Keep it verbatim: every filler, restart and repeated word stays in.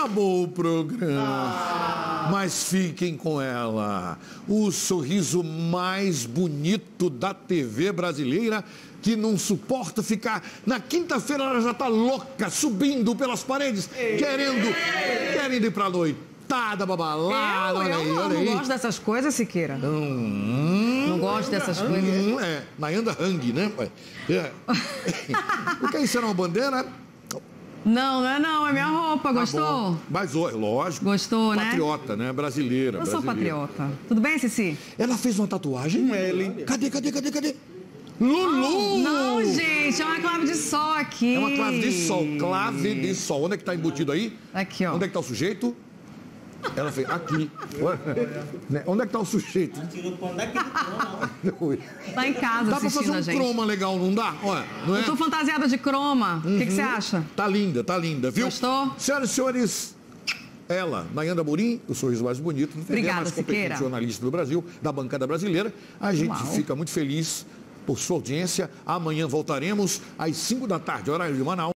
Acabou o programa. Ah. Mas fiquem com ela. O sorriso mais bonito da T V brasileira, que não suporta ficar... Na quinta-feira ela já tá louca, subindo pelas paredes, Ei. querendo, querendo ir pra noitada, babalada. Eu, olha eu aí, não, olha não aí. gosto dessas coisas, Siqueira. Hum, não gosto dessas hum, coisas. É, Nayanda Hang, né? É. O que é isso? Era uma bandeira? Não, não é não, é minha roupa, gostou? Tá Mas, lógico. Gostou, né? Patriota, né? Brasileira. Eu sou brasileira. patriota. Tudo bem, Cici? Ela fez uma tatuagem? Um L. Cadê, cadê, cadê, cadê? Lulu! Não, gente, é uma clave de sol aqui. É uma clave de sol, clave de sol. Onde é que tá embutido aí? Aqui, ó. Onde é que tá o sujeito? Ela fez aqui. Onde é que tá o sujeito? Tá em casa dá assistindo pra a fazer um gente. croma legal, não dá? Olha, não é? Eu tô fantasiada de croma. O uhum. que, que você acha? Tá linda, tá linda, viu? Gostou? Senhoras e senhores, ela, Nayanda Amorim, o sorriso mais bonito, no T V, Obrigada, mais competente Siqueira. jornalista do Brasil, da bancada brasileira. A gente Uau. fica muito feliz por sua audiência. Amanhã voltaremos às cinco da tarde, horário de Manaus.